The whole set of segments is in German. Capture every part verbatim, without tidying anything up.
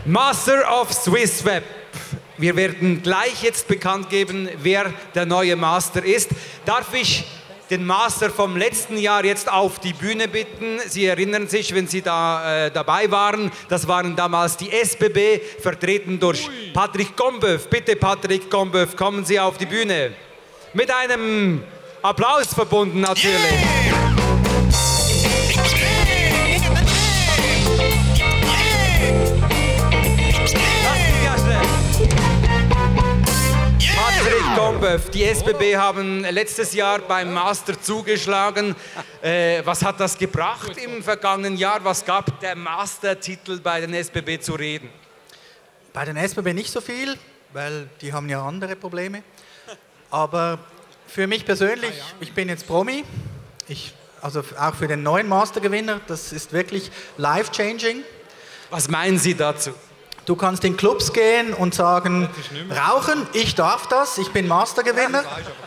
Master of Swiss Web. Wir werden gleich jetzt bekannt geben, wer der neue Master ist. Darf ich den Master vom letzten Jahr jetzt auf die Bühne bitten? Sie erinnern sich, wenn Sie da äh, dabei waren, das waren damals die S B B, vertreten durch Ui. Patrick Comboeuf. Bitte, Patrick Comboeuf, kommen Sie auf die Bühne. Mit einem Applaus verbunden natürlich. Yeah. Patrick Comboeuf, die S B B haben letztes Jahr beim Master zugeschlagen. Äh, was hat das gebracht im vergangenen Jahr? Was gab der Mastertitel bei den S B B zu reden? Bei den S B B nicht so viel, weil die haben ja andere Probleme. Aber für mich persönlich, ich bin jetzt Promi, ich, also auch für den neuen Mastergewinner, das ist wirklich life-changing. Was meinen Sie dazu? Du kannst in Clubs gehen und sagen, rauchen, ich darf das, ich bin Mastergewinner.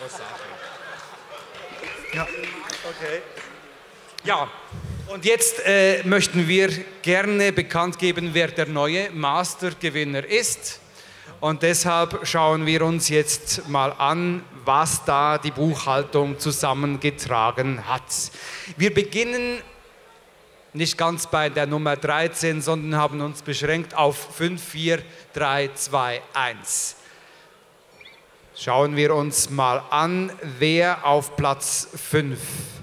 Ja, okay. Ja, und jetzt äh, möchten wir gerne bekannt geben, wer der neue Mastergewinner ist. Und deshalb schauen wir uns jetzt mal an, was da die Buchhaltung zusammengetragen hat. Wir beginnen nicht ganz bei der Nummer dreizehn, sondern haben uns beschränkt auf fünf, vier, drei, zwei, eins. Schauen wir uns mal an, wer auf Platz fünf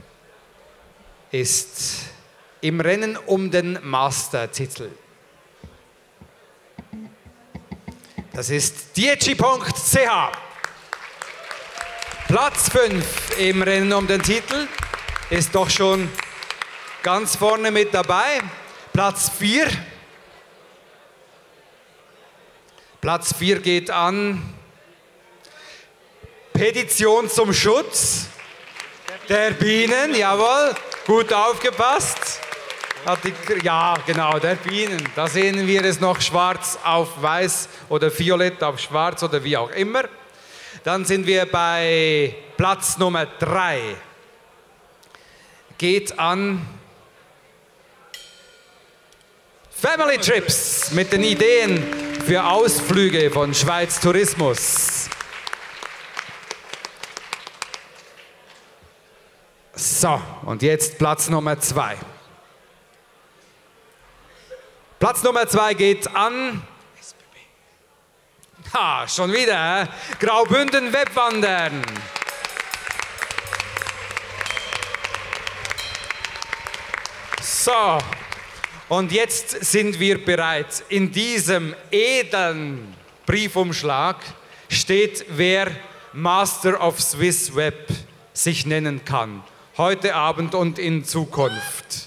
ist im Rennen um den Mastertitel. Das ist Dieci punkt c h. Platz fünf im Rennen um den Titel ist doch schon ganz vorne mit dabei. Platz vier. Platz vier geht an Petition zum Schutz der Bienen. Jawohl, gut aufgepasst. Hat die, ja, genau, der Bienen. Da sehen wir es noch schwarz auf weiß oder violett auf schwarz oder wie auch immer. Dann sind wir bei Platz Nummer drei. Geht an Family Trips mit den Ideen für Ausflüge von Schweiz Tourismus. So, und jetzt Platz Nummer zwei. Platz Nummer zwei geht an S B B. Ha, schon wieder, äh? Graubünden Webwandern. So. Und jetzt sind wir bereit. In diesem edlen Briefumschlag steht, wer Master of Swiss Web sich nennen kann. Heute Abend und in Zukunft.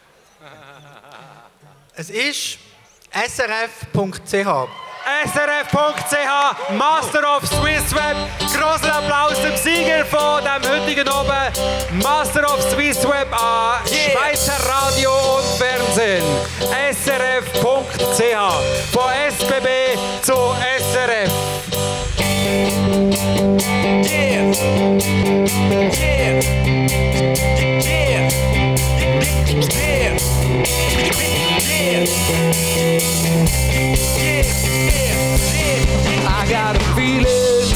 Es ist S R F punkt c h. S R F punkt c h, Master of Swiss Web. Großen Applaus dem Sieger von dem heutigen Oben. Master of Swiss Web an yeah. Schweizer Radio und Fernsehen. S R F punkt c h. Von S B B zu S R F. Yeah. Yeah. Yeah. Yeah. I got a feeling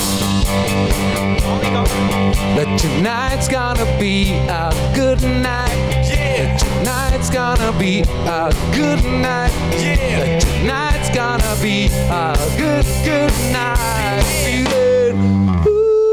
that tonight's gonna be a good night. Yeah. That tonight's gonna be a good night. Yeah. That tonight's gonna be a good, good night. Feeling.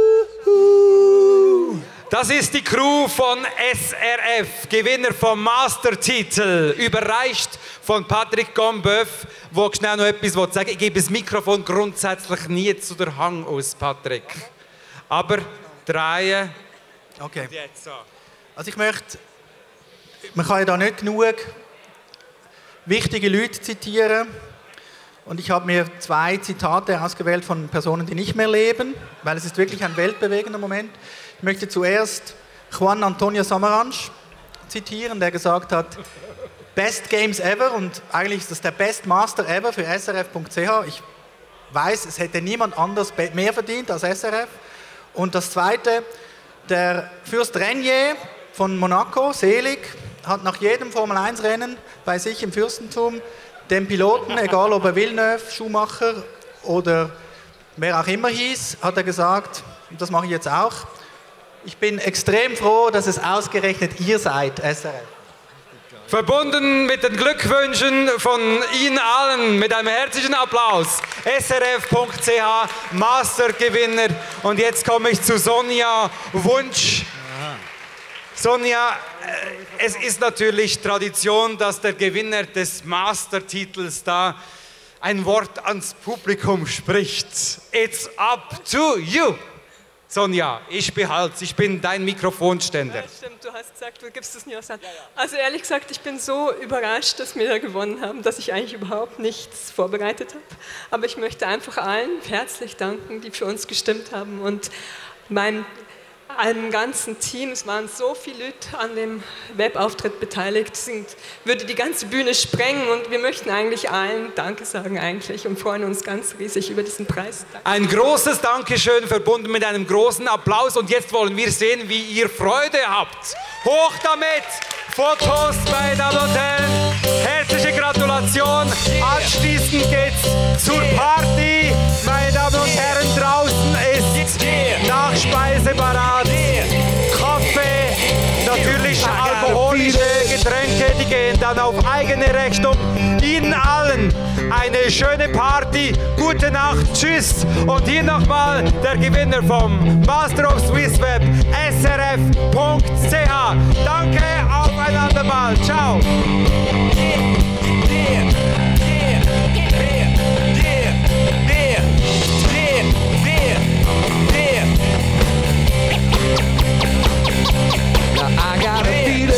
Das ist die Crew von S R F, Gewinner vom Mastertitel, überreicht von Patrick Comboeuf, wo schnell noch etwas sagen will. Ich gebe das Mikrofon grundsätzlich nie zu der Hang aus, Patrick. Aber drei. Okay. Also ich möchte, man kann ja da nicht genug wichtige Leute zitieren. Und ich habe mir zwei Zitate ausgewählt von Personen, die nicht mehr leben, weil es ist wirklich ein weltbewegender Moment. Ich möchte zuerst Juan Antonio Samaranch zitieren, der gesagt hat, Best Games ever, und eigentlich ist das der Best Master ever für S R F punkt c h. Ich weiß, es hätte niemand anders mehr verdient als S R F. Und das Zweite, der Fürst Renier von Monaco, selig, hat nach jedem Formel eins Rennen bei sich im Fürstentum dem Piloten, egal ob er Villeneuve, Schumacher oder wer auch immer hieß, hat er gesagt, und das mache ich jetzt auch, ich bin extrem froh, dass es ausgerechnet ihr seid, S R F. Verbunden mit den Glückwünschen von Ihnen allen, mit einem herzlichen Applaus. S R F Punkt C H, Mastergewinner. Und jetzt komme ich zu Sonja Wunsch. Sonja, es ist natürlich Tradition, dass der Gewinner des Mastertitels da ein Wort ans Publikum spricht. It's up to you. Sonja, ich behalte, ich bin dein Mikrofonständer. Ja, stimmt, du hast gesagt, du gibst es nie aus. Also ehrlich gesagt, ich bin so überrascht, dass wir da gewonnen haben, dass ich eigentlich überhaupt nichts vorbereitet habe. Aber ich möchte einfach allen herzlich danken, die für uns gestimmt haben und meinem einem ganzen Team. Es waren so viele Leute an dem Webauftritt beteiligt, sind, würde die ganze Bühne sprengen und wir möchten eigentlich allen Danke sagen eigentlich und freuen uns ganz riesig über diesen Preis. Danke. Ein großes Dankeschön verbunden mit einem großen Applaus und jetzt wollen wir sehen, wie ihr Freude habt. Hoch damit! Fotos, meine Damen und Herren. Herzliche Gratulation. Anschließend geht's zur Party. Meine Damen und Herren, draußen ist Nachspeise parat. Kaffee, natürlich alkoholische Getränke, die gehen dann auf eigene Rechnung. Ihnen allen eine schöne Party, gute Nacht, tschüss. Und hier nochmal der Gewinner vom Master of Swiss Web, S R F Punkt C H. Danke, auf ein andermal. Ciao. I got a feeling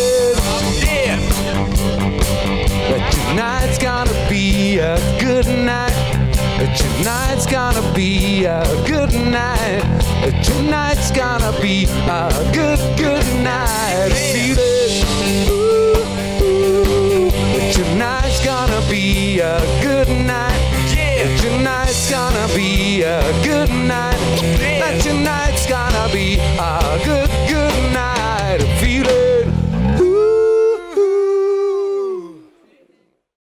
that tonight's gonna be a good night. Tonight's gonna be a good night. Tonight's gonna be a good, good night. Feeling, ooh, ooh. Tonight's gonna be a good night. Tonight's gonna be a good night.